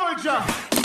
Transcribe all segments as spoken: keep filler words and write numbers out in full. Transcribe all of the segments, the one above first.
Georgia.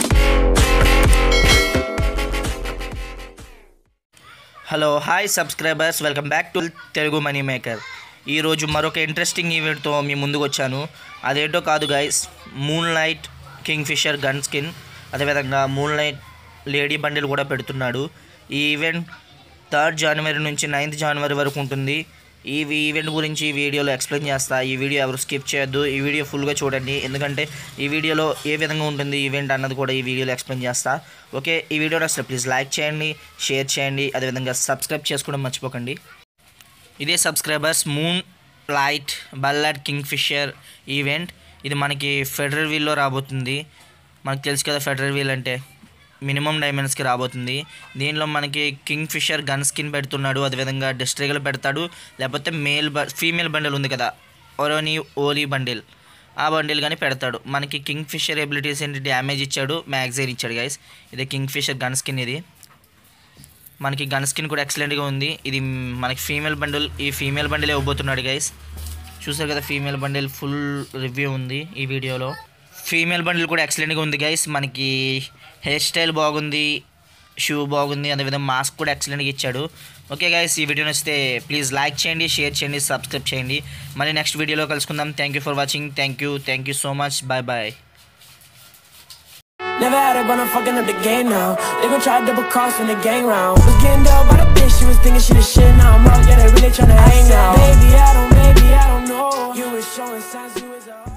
Hello hi subscribers, welcome back to Telugu money maker. ఈరోజు మరొక interesting ఈవెంట్తో మీ ముందుకు వచ్చాను. అదేంటో కాదు guys, moonlight kingfisher gun skin, అదేవిధంగా మూన్ లైట్ లేడీ బండిల్ కూడా పెడుతున్నాడు. ఈ ఈవెంట్ థర్డ్ జనవరి నుంచి నైన్త్ జనవరి వరకు ఉంటుంది. ఈ ఈవెంట్ గురించి ఈ వీడియోలో ఎక్స్ప్లెయిన్ చేస్తా. ఈ వీడియో ఎవరు స్కిప్ చేయొద్దు, ఈ వీడియో ఫుల్గా చూడండి, ఎందుకంటే ఈ వీడియోలో ఏ విధంగా ఉంటుంది ఈవెంట్ అన్నది కూడా ఈ వీడియోలో ఎక్స్ప్లెయిన్ చేస్తా. ఓకే, ఈ వీడియో నచ్చితే ప్లీజ్ లైక్ చేయండి, షేర్ చేయండి, అదేవిధంగా సబ్స్క్రైబ్ చేసుకోవడం మర్చిపోకండి. ఇదే subscribers moonlight ballad kingfisher event. ఇది మనకి ఫెడరల్ వీల్లో రాబోతుంది. మనకు తెలుసు కదా ఫెడరల్ వీల్ అంటే మినిమం డైమండ్స్కి రాబోతుంది. దీనిలో మనకి కింగ్ ఫిషర్ గన్ స్కిన్ పెడుతున్నాడు, అదేవిధంగా డిస్ట్రిగల్ పెడతాడు, లేకపోతే మేల్ బ ఫీమేల్ బండిల్ ఉంది కదా ఒరోని ఓలీ బండిల్, ఆ బండిల్ కానీ పెడతాడు. మనకి కింగ్ ఫిషర్ ఎబిలిటీస్ ఏంటి, డ్యామేజ్ ఇచ్చాడు, మ్యాగజైన్ ఇచ్చాడు గైస్. ఇది కింగ్ ఫిషర్ గన్ స్కిన్. ఇది మనకి గన్ స్కిన్ కూడా ఎక్సలెంట్గా ఉంది. ఇది మనకి ఫీమేల్ బండిల్, ఈ ఫీమేల్ బండిల్ ఇవ్వబోతున్నాడు గైస్. చూసారు కదా ఫీమేల్ బండిల్ ఫుల్ రివ్యూ ఉంది ఈ వీడియోలో. ఫీమేల్ బండిల్ కూడా ఎక్సలెంట్గా ఉంది గైస్. మనకి హెయిర్ స్టైల్ బాగుంది, షూ బాగుంది, అదేవిధంగా మాస్క్ కూడా ఎక్సలెంట్గా ఇచ్చాడు. ఓకే గైస్, ఈ వీడియో నచ్చితే ప్లీజ్ లైక్ చేయండి, షేర్ చేయండి, సబ్స్క్రైబ్ చేయండి. మళ్ళీ నెక్స్ట్ వీడియోలో కలుసుకుందాం. Thank you for watching. Thank you thank you so much. Bye bye. Never had it, but I'm fucking up the game now. They gon' try to double cross when the gang round. Was getting down by the bitch, she was thinking she the shit. Now I'm out, yeah, they really tryna hang now. Baby, I don't, maybe I don't know. You was showing signs you was a